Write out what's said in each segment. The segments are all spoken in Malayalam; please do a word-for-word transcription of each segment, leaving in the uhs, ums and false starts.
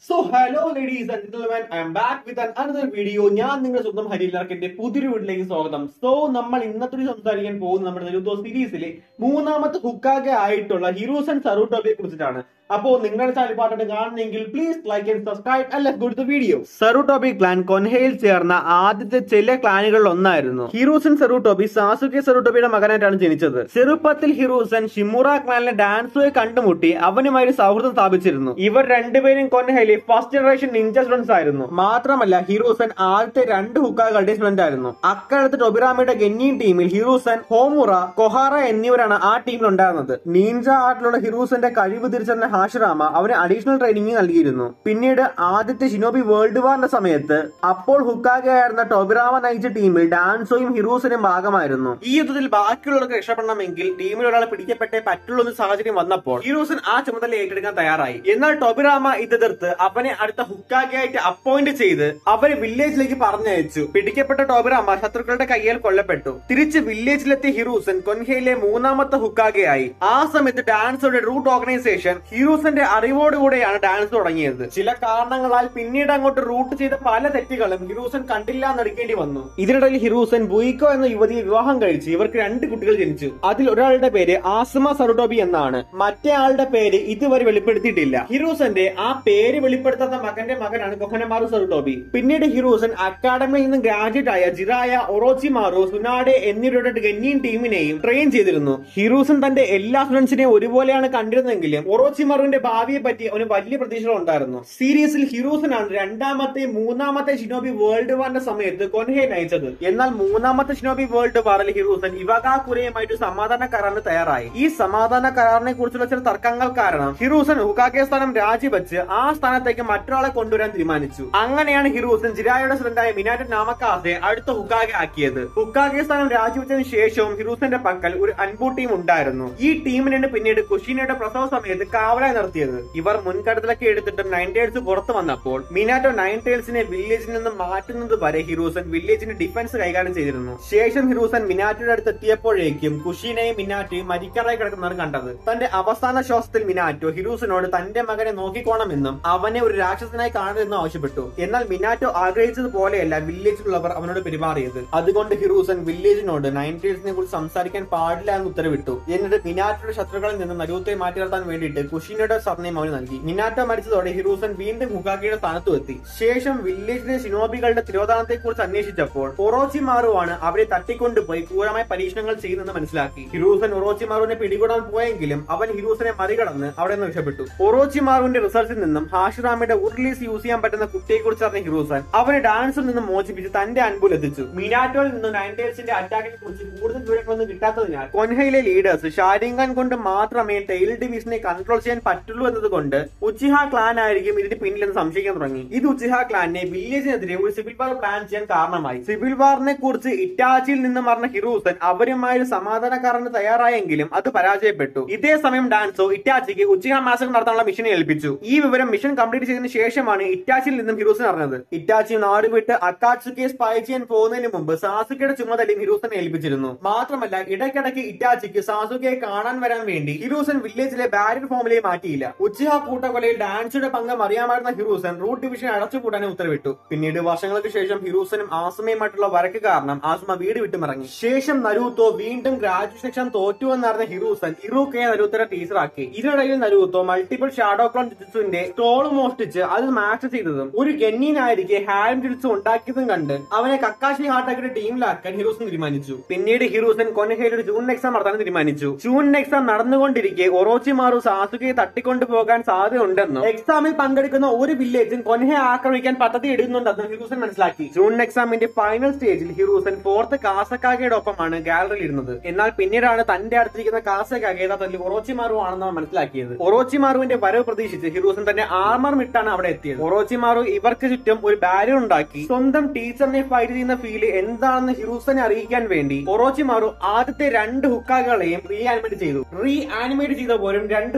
So hello ladies and gentlemen, I am back with an another video. ഞാൻ നിങ്ങളുടെ സ്വന്തം ഹരിലാർക്കിന്റെ പുതിയൊരു വീട്ടിലേക്ക് സ്വാഗതം. സോ നമ്മൾ ഇന്നത്തെ സംസാരിക്കാൻ പോകുന്ന നമ്മുടെ നരുട്ടോ സീരീസിലെ മൂന്നാമത്തെ ഹുക്കാഗെ ആയിട്ടുള്ള ഹിറൂസൻ സറൂട്ടോബിയെ കുറിച്ചിട്ടാണ്. അപ്പോൾ നിങ്ങളുടെ ചാനൽ പാട്ടായിട്ട് കാണുന്നെങ്കിൽ please like and subscribe and let's go to the video. Sarutobi clan കൊൻഹയിൽ ചേർന്ന ആദ്യത്തെ ചില ക്ലാനുകളിൽ ഒന്നായിരുന്നു. ഹിറൂസൻ സറൂട്ടോബി സാസുകെ സറൂട്ടോബിയുടെ മകനായിട്ടാണ് ജനിച്ചത്. ചെറുപ്പത്തിൽ ഹിറൂസൻ ഷിമുറ ക്ലാനിലെ ഡാൻസുയെ കണ്ടുമുട്ടി അവനുമായി സൗഹൃദം സ്ഥാപിച്ചിരുന്നു. ഇവർ രണ്ടുപേരും കൊൻഹയിലെ ഫസ്റ്റ് ജനറേഷൻ നിഞ്ച സ്റ്റുഡൻസ് ആയിരുന്നു. മാത്രമല്ല ഹിറൂസൻ ആദ്യത്തെ രണ്ട് ഹുക്കാഗകളുടെ സ്റ്റുഡന്റ് ആയിരുന്നു. അക്കാലത്ത് ടൊബിറാമയുടെ ഗെന്നിൻ ടീമിൽ ഹിറൂസൻ, ഹോമുറ, കൊഹാറ എന്നിവരാണ് ആ ടീമിൽ ഉണ്ടായിരുന്നത്. നിഞ്ച ആർട്ടിലുള്ള ഹിറൂസന്റെ കഴിവ് തിരിച്ചറിഞ്ഞ ഹാഷിറാമ അവന് അഡീഷണൽ ട്രെയിനിങ് നൽകിയിരുന്നു. പിന്നീട് ആദ്യത്തെ ഷിനോബി വേൾഡ് വാറിന്റെ സമയത്ത് അപ്പോൾ ഹുക്കാഗെ ആയിരുന്ന ടൊബിറാമ നയിച്ച ടീമിൽ ഡാൻസോയും ഹിറൂസനും ഭാഗമായിരുന്നു. ഈ യുദ്ധത്തിൽ ബാക്കിയുള്ളവർക്ക് രക്ഷപ്പെടണമെങ്കിൽ ടീമിൽ ഒരാളെ പിടിക്കപ്പെട്ടേ പറ്റുള്ള ഒരു സാഹചര്യം വന്നപ്പോൾ ഹിറൂസൻ ആ ചുമതല ഏറ്റെടുക്കാൻ തയ്യാറായി. എന്നാൽ ടൊബിറാമ ഇതെതിർത്ത് അവനെ അടുത്ത ഹുക്കാഗെ ആയിട്ട് അപ്പോയിന്റ് ചെയ്ത് അവരെ വില്ലേജിലേക്ക് പറഞ്ഞയച്ചു. പിടിക്കപ്പെട്ട ടൊബിറാമ ശത്രുക്കളുടെ കയ്യിൽ കൊല്ലപ്പെട്ടു. തിരിച്ച് വില്ലേജിലെത്തിയ ഹിറൂസൻ കൊൻഹയിലെ മൂന്നാമത്തെ ഹുക്കാഗെ ആയി. ആ സമയത്ത് ഡാൻസോയുടെ റൂട്ട് ഓർഗനൈസേഷൻ ഹിറൂസന്റെ അറിവോടുകൂടെയാണ് ഡാൻസ് തുടങ്ങിയത്. ചില കാരണങ്ങളാൽ പിന്നീട് അങ്ങോട്ട് റൂട്ട് ചെയ്ത പല തെറ്റുകളും ഹിറൂസൻ കണ്ടില്ല എന്നടിക്കേണ്ടി വന്നു. ഇതിനിടയിൽ ഹിറൂസൻ ബുയിക്കോ എന്ന യുവതിയെ വിവാഹം കഴിച്ച് ഇവർക്ക് രണ്ട് കുട്ടികൾ ജനിച്ചു. അതിൽ ഒരാളുടെ പേര് ആസുമ സറുട്ടോബി എന്നാണ്. മറ്റേ ആളുടെ പേര് ഇതുവരെ വെളിപ്പെടുത്തിയിട്ടില്ല. ഹിറൂസന്റെ ആ പേര് വെളിപ്പെടുത്താത്ത മകന്റെ മകനാണ് കൊഹനമാരു സറുട്ടോബി. പിന്നീട് ഹിറൂസൻ അക്കാഡമിയിൽ നിന്ന് ഗ്രാജുവേറ്റ് ആയ ജിറായ, ഒറോച്ചിമാറു, സുനാഡെ എന്നിവരുടെ ഗെന്നിൻ ടീമിനെയും ട്രെയിൻ ചെയ്തിരുന്നു. ഹിറൂസൻ തന്റെ എല്ലാ സ്റ്റുഡൻസിനെയും ഒരുപോലെയാണ് കണ്ടിരുന്നെങ്കിലും ഒറോച്ചിമാറുവിന്റെ ഭാവിയെ പറ്റി അവന് വലിയ പ്രതീക്ഷകൾ ഉണ്ടായിരുന്നു. സീരീസിൽ ഹിറൂസനാണ് രണ്ടാമത്തെ മൂന്നാമത്തെ ഷിനോബി വേൾഡ് വാറിന്റെ സമയത്ത് കൊൻഹയെ നയിച്ചത്. എന്നാൽ മൂന്നാമത്തെ ഷിനോബി വേൾഡ് വാറിൽ ഹിറൂസൻ ഇവഗാകുരെയുമായിട്ട് സമാധാന കരാറിന് തയ്യാറായി. ഈ സമാധാന കരാറിനെ കുറിച്ചുള്ള ചില തർക്കങ്ങൾ കാരണം ഹിറൂസൻ ഹുക്കാഗെ സ്ഥാനം രാജിവെച്ച് ആ സ്ഥാനത്തേക്ക് മറ്റൊരാളെ കൊണ്ടുവരാൻ തീരുമാനിച്ചു. അങ്ങനെയാണ് ഹിറൂസൻ ജിരായയുടെ സ്റ്റുഡന്റായ മിനാറ്റോ നാമക്കാസെ അടുത്ത ഹുക്കാഗെ ആക്കിയത്. ഹുക്കാഗെ സ്ഥാനം രാജിവെച്ചതിന് ശേഷവും ഹിറൂസന്റെ പക്കൽ ഒരു അൻപു ടീം ഉണ്ടായിരുന്നു. ഈ ടീമിനാണ് പിന്നീട് കുഷിനയുടെ പ്രസവ സമയത്ത് കാവലായി നിർത്തിയത്. ഇവർ മുൻകരുതലൊക്കെ എടുത്തിട്ടും നയൻ ടൈൽസ് പുറത്തു വന്നപ്പോൾ മിനാറ്റോ നയൻ ടൈൽസിനെ വില്ലേജിൽ നിന്ന് മാറ്റുന്നത് വരെ ഹിറൂസൻ വില്ലേജിന്റെ ഡിഫൻസ് കൈകാര്യം ചെയ്തിരുന്നു. ശേഷം ഹിറൂസൻ മിനാറ്റോയുടെ അടുത്ത് എത്തിയപ്പോഴേക്കും കുഷിനെയും മിനാറ്റോയും മരിക്കാറായി കിടക്കുന്നതാണ് കണ്ടത്. തന്റെ അവസാന ശ്വാസത്തിൽ മിനാറ്റോ ഹിറൂസനോട് തന്റെ മകനെ നോക്കിക്കോണമെന്നും അവനെ ഒരു രാക്ഷസനായി കാണരുതെന്നും ആവശ്യപ്പെട്ടു. എന്നാൽ മിനാറ്റോ ആഗ്രഹിച്ചതുപോലെയല്ല വില്ലേജിലുള്ളവർ അവനോട് പെരുമാറിയത്. അതുകൊണ്ട് ഹിറൂസൻ വില്ലേജിനോട് നയൻ ടൈൽസിനെ കുറിച്ച് സംസാരിക്കാൻ പാടില്ല എന്ന് ഉത്തരവിട്ടു. എന്നിട്ട് മിനാറ്റോയുടെ ശത്രുക്കളിൽ നിന്ന് നരൂത്തോയെ മാറ്റി നിർത്താൻ വേണ്ടിയിട്ട് കുഷിനയുടെ സർനെയിം അവന് നൽകി. മിനാറ്റോ മരിച്ചതോടെ ഹിറൂസൻ വീണ്ടും ഹുക്കാഗെയുടെ സ്ഥാനത്തു എത്തി. ശേഷം വില്ലേജിലെ ഷിനോബികളുടെ തിരോധാനത്തെ കുറിച്ച് അന്വേഷിച്ചപ്പോൾ ഒറോച്ചിമാറുവാണ് അവരെ തട്ടിക്കൊണ്ടുപോയി ക്രൂരമായ പരീക്ഷണങ്ങൾ ചെയ്യുന്നെന്ന് മനസ്സിലാക്കി. ഹിറൂസൻ ഒറോച്ചിമാറുവിനെ പിടികൂടാൻ പോയെങ്കിലും അവൻ ഹിറൂസനെ മറികടന്ന് അവിടെ നിന്ന് രക്ഷപ്പെട്ടു. ഒറോച്ചിമാറുവിന്റെ റിസർച്ചിൽ നിന്നും ഹാഷിറാമയുടെ ഉർലീസ് യൂസ് ചെയ്യാൻ പറ്റുന്ന കുട്ടിയെ കുറിച്ച് അറിഞ്ഞ ഹിറൂസൻ അവനെ ഡാൻസിൽ നിന്നും മോചിപ്പിച്ച് തന്റെ അൻപുൽ എത്തിച്ചു. മിനാറ്റോയിൽ നിന്നും നയൻ ടൈൽസിന്റെ അറ്റാക്കിനെ കുറിച്ച് കൂടുതൽ വിവരങ്ങളൊന്നും കിട്ടാത്തതിനാൽ കൊൻഹയിലെ ലീഡേഴ്സ് ഷാരിംഗാൻ കൊണ്ട് മാത്രമേ ടെയിൽ ഡിവിഷനെ കൺട്രോൾ ചെയ്യാൻ പറ്റുള്ളൂ എന്നതുകൊണ്ട് ഉച്ചിഹ ക്ലാൻ ആയിരിക്കും ഇതിന് പിന്നിലെന്ന് സംശയിക്കാൻ തുടങ്ങി. ഇത് ഉച്ചിഹ ക്ലാനെ വില്ലേജിനെതിരെ ഒരു സിവിൽ വാർ പ്ലാൻ ചെയ്യാൻ കാരണമായി. സിവിൽ വാറിനെ കുറിച്ച് ഇറ്റാച്ചിയിൽ നിന്ന് പറഞ്ഞ ഹിറൂസൻ അവരുമായി ഒരു സമാധാന കരാറിന് തയ്യാറായെങ്കിലും അത് പരാജയപ്പെട്ടു. ഇതേ സമയം ഡാൻസോ ഇറ്റാച്ചിക്ക് ഉച്ചിഹ മാസകർ നടത്താനുള്ള മിഷനെ ഏൽപ്പിച്ചു. ഈ വിവരം മിഷൻ കംപ്ലീറ്റ് ചെയ്തതിനു ശേഷമാണ് ഇറ്റാച്ചിയിൽ നിന്നും ഹിറൂസൻ അറിഞ്ഞത്. ഇറ്റാച്ചി നാട് വിട്ട് അക്കാറ്റ്സുക്കെ സ്പൈ ചെയ്യാൻ പോകുന്നതിന് മുമ്പ് സാസുകയുടെ ചുമതലയും ഹിറൂസനെ ഏൽപ്പിച്ചിരുന്നു. മാത്രമല്ല ഇടയ്ക്കിടയ്ക്ക് ഇറ്റാച്ചിക്ക് സാസുകയെ കാണാൻ വരാൻ വേണ്ടി ഹിറൂസൻ വില്ലേജിലെ ബാരിയർ ഫോമിലേക്ക് മാറ്റിയില്ല. ഉച്ചിഹ കൂട്ടക്കൊലയിൽ ഡാൻസിയുടെ പങ്കം അറിയാമായിരുന്ന ഹിറൂസൻ റൂട്ട് ഡിവിഷൻ അടച്ചുപൂട്ടാനും ഉത്തരവിട്ടു. പിന്നീട് വർഷങ്ങൾക്ക് ശേഷം ഹിറൂസനും ആസുമയുമായിട്ടുള്ള വഴക്ക് കാരണം ആസുമ വീട് വിട്ടുമിറങ്ങി. ശേഷം നരൂത്തോ വീണ്ടും ഗ്രാജുവേഷൻ എക്സാം തോറ്റുവെന്നറിഞ്ഞ ഹിറൂസൻ ഇറൂക്കയെ നരൂത്തോയുടെ ടീച്ചറാക്കി. ഇതിനിടയിൽ നരൂത്തോ മൾട്ടിപ്പിൾ ഷാഡോ ക്ലോൺ ജുജുത്സുവിന്റെ സ്റ്റോൾ മോഷ്ടിച്ച് അത് മാച്ച് ചെയ്തതും ഒരു ഗെന്നീനായിരിക്കെ ഹാരം ജുജുത്സു ഉണ്ടാക്കിയതും കണ്ട് അവനെ കക്കാഷി ഹാട്ടാക്കിയുടെ ടീമിലാക്കാൻ ഹിറൂസൻ തീരുമാനിച്ചു. പിന്നീട് ഹിറൂസൻ കൊൻഹയിൽ ഒരു ജൂൺ എക്സാം നടത്താൻ തീരുമാനിച്ചു. ജൂൺ എക്സാം നടന്നുകൊണ്ടിരിക്കെ ഒറോച്ചിമാറു സാസുകയെ തട്ടിക്കൊണ്ടു പോകാൻ സാധ്യതയുണ്ടെന്നും എക്സാമിൽ പങ്കെടുക്കുന്ന ഒരു വില്ലേജും കൊൻഹയെ ആക്രമിക്കാൻ പദ്ധതി ഇടുന്നുണ്ടെന്നും ഹിറൂസൻ മനസ്സിലാക്കി. ജൂൺ എക്സാമിന്റെ ഫൈനൽ സ്റ്റേജിൽ ഹിറൂസൻ ഫോർത്ത് കാസക്കാഗയുടെ ഒപ്പമാണ് ഗാലറിയിൽ ഇരുന്നത്. എന്നാൽ പിന്നീടാണ് തന്റെ അടുത്തിരിക്കുന്ന കാസക്കാഗെ തല്ലിൽ ഒറോച്ചിമാറു ആണെന്ന് മനസ്സിലാക്കിയത്. ഒറോച്ചിമാറുവിന്റെ വരവ് പ്രതീക്ഷിച്ച് ഹിറൂസൻ തന്നെ ആർമർ ഇട്ടാണ് അവിടെ എത്തിയത്. ഒറോച്ചിമാറു ഇവർക്ക് ചുറ്റും ഒരു ബാരിയർ ഉണ്ടാക്കി സ്വന്തം ടീച്ചറിനെ ഫൈറ്റ് ചെയ്യുന്ന ഫീല് എന്താണെന്ന് ഹിറൂസനെ അറിയിക്കാൻ വേണ്ടി ഒറോച്ചിമാറു ആദ്യത്തെ രണ്ട് ഹുക്കാഗകളെയും റീ ആനിമേറ്റ് ചെയ്തു. റീ ആനിമേറ്റ് ചെയ്ത പോലും രണ്ട് ഹുക്കാഗകൾ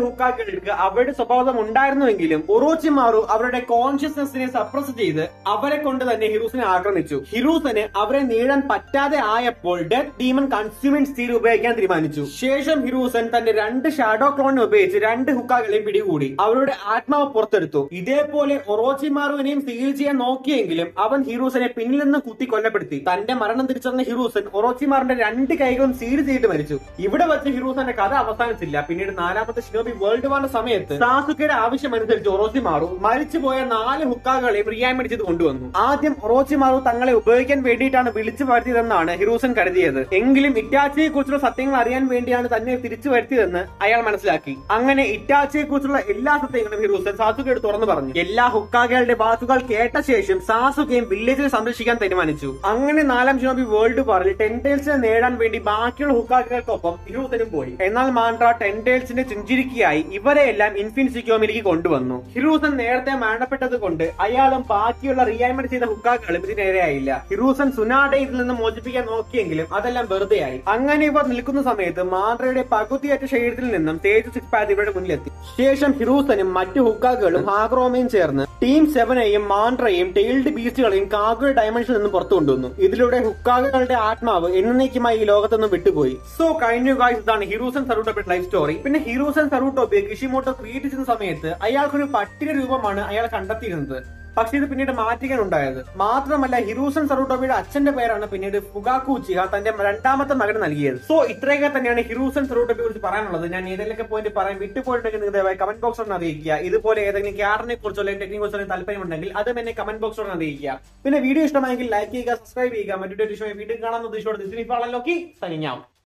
ഹോക്കാഗെകൾക്ക് അവരുടെ സ്വഭാവം ഉണ്ടായിരുന്നുവെങ്കിലും ഒറോച്ചിമാറു അവരുടെ കോൺഷ്യസ്നെസ്സിനെ സപ്രസ് ചെയ്ത് അവരെ കൊണ്ട് തന്നെ ഹിറൂസനെ ആക്രമിച്ചു. ഹിറൂസന് അവരെ നേടാൻ പറ്റാതെ ആയപ്പോൾ ഡെത്ത് ഡീമൺ കൺസ്യൂമിംഗ് സ്റ്റീൽ ഉപയോഗിക്കാൻ തീരുമാനിച്ചു. ശേഷം ഹിറൂസൻ തന്റെ രണ്ട് ഷാഡോ ക്ലോണിനെ ഉപയോഗിച്ച് രണ്ട് ഹുക്കാകളെയും പിടികൂടി അവരുടെ ആത്മാവ് പുറത്തെടുത്തു. ഇതേപോലെ ഒറോച്ചിമാറുവിനെയും സീൽ ചെയ്യാൻ നോക്കിയെങ്കിലും അവൻ ഹിറൂസനെ പിന്നിൽ നിന്ന് കുത്തി കൊല്ലപ്പെടുത്തി. തന്റെ മരണം തിരിച്ചറിഞ്ഞ ഹിറൂസൻ ഒറോച്ചിമാറിന്റെ രണ്ട് കൈകളും സീൽ ചെയ്തിട്ട് മരിച്ചു. ഇവിടെ വെച്ച് ഹിറൂസന്റെ കഥ അവസാനിച്ചില്ല. പിന്നീട് നാലാമത്തെ ഷിനോബി വേൾഡ് വാറിന്റെ സമയത്ത് സാസുകയുടെ ആവശ്യമനുസരിച്ച് ഒറോച്ചിമാറു മരിച്ചുപോയ നാല് ഹുക്കാകളെയും റിയാനിമേറ്റ് ചെയ്ത് കൊണ്ടുവന്നു. ആദ്യം ഒറോച്ചിമാറു തങ്ങളെ ഉപയോഗിക്കാൻ വേണ്ടിയിട്ടാണ് വിളിച്ചു വരുത്തിയതെന്നാണ് ഹിറൂസൻ കരുതിയത്. എങ്കിലും ഇറ്റാച്ചിയെ കുറിച്ചുള്ള സത്യങ്ങൾ അറിയാൻ വേണ്ടിയാണ് തന്നെ തിരിച്ചു വരുത്തിയതെന്ന് അയാൾ മനസ്സിലാക്കി. അങ്ങനെ ഇറ്റാച്ചിയെ കുറിച്ചുള്ള എല്ലാ സത്യങ്ങളും ഹിറൂസൻ സാസുകയോട് തുറന്നു പറഞ്ഞു. എല്ലാ ഹുക്കാഗകളുടെ വാക്കുകൾ കേട്ട ശേഷം സാസുകയും വില്ലേജിനെ സംരക്ഷിക്കാൻ തീരുമാനിച്ചു. അങ്ങനെ നാലാം ഷിനോബി വേൾഡ് വാറിൽ ടെൻടേൽസിനെ നേടാൻ വേണ്ടി ബാക്കിയുള്ള ഹുക്കാഗകൾക്കൊപ്പം ഹിറൂസനും പോയി. എന്നാൽ മാൻഡ്ര ടെൻടേൽസിന്റെ ചിഞ്ചിരിക്കായി ഇവരെയെല്ലാം ഇൻഫിനിറ്റി ക്യോമിലേക്ക് കൊണ്ടുവന്നു. ഹിറൂസൻ നേരത്തെ മരണപ്പെട്ടത് കൊണ്ട് അയാളും ബാക്കിയുള്ള റിയാനിമേറ്റ് ചെയ്ത ഹുക്കാഗകളും ഇതിനിരയായില്ല. ഹിറൂസൻ സുനാഡെ ഇതിൽ നിന്ന് മോചിപ്പിക്കാൻ നോക്കിയെങ്കിലും അതെല്ലാം വെറുതെയായി. അങ്ങനെ ഇവർ നിൽക്കുന്ന സമയത്ത് മാൻഡ്രയുടെ പകുതിയേറ്റ ശരീരത്തിൽ നിന്നും തേജ് സിക്സ് പാത്ത് ഇവരുടെ മുന്നിലെത്തി. ശേഷം ഹിറൂസനും മറ്റു ഹുക്കാഗകളും ഹാഗ്രോമയും ചേർന്ന് ടീം സെവനെയും മാൻഡ്രയെയും ടെയിൽഡ് ബീസ്റ്റുകളെയും കാഗുവ ഡയമെൻഷനിൽ നിന്നും പുറത്തു കൊണ്ടുവന്നു. ഇതിലൂടെ ഹുക്കാഗകളുടെ ആത്മാവ് എന്നേക്കുമായി ഈ ലോകത്തുനിന്ന് വിട്ടുപോയി. സോ കഴിഞ്ഞു ഗായ്സ്, ഇതാണ് ഹിറൂസൻ സറൂട്ടോബിയുടെ ലൈഫ് സ്റ്റോറി. പിന്നെ ഹിറൂസൻ സറൂട്ടോബിയെ കിഷിമോട്ടോ ക്രിയേറ്റ് ചെയ്യുന്ന സമയത്ത് അയാൾക്കൊരു പട്ടിക രൂപമാണ് അയാൾ കണ്ടെത്തിയിരുന്നത്. പക്ഷെ ഇത് പിന്നീട് മാറ്റിക്കാൻ ഉണ്ടായത്. മാത്രമല്ല ഹിറൂസൻ സറൂട്ടോബിയുടെ അച്ഛന്റെ പേരാണ് പിന്നീട് ഫുഗാക്കു ഉച്ചിഹ തന്റെ രണ്ടാമത്തെ മകന് നൽകിയത്. സോ ഇത്രയൊക്കെ തന്നെയാണ് ഹിറൂസൻ സറൂട്ടോബിയെ കുറിച്ച് പറയാനുള്ളത്. ഞാൻ ഏതെങ്കിലൊക്കെ പോയിന്റ് പറയാൻ വിട്ടുപോയിട്ടുണ്ടെങ്കിൽ നിങ്ങൾ ദയവായി കമന്റ് ബോക്സിൽ അറിയിക്കുക. ഇതുപോലെ ഏതെങ്കിലും ക്യാരനെ കുറിച്ചോ അല്ലെങ്കിൽ ടെക്നിക്കൽ കുറിച്ചോ താല്പര്യമുണ്ടെങ്കിൽ അതും എന്നെ കമന്റ് ബോക്സിൽ അറിയിക്കുക. പിന്നെ വീഡിയോ ഇഷ്ടമായെങ്കിൽ ലൈക്ക് ചെയ്യുക, സബ്സ്ക്രൈബ് ചെയ്യുക. മറ്റൊരു വീഡിയോ കാണാൻ ഉദ്ദേശിച്ചോട് ഇംഫാളൻലോക്കി സൈനിങ് ഔട്ട്.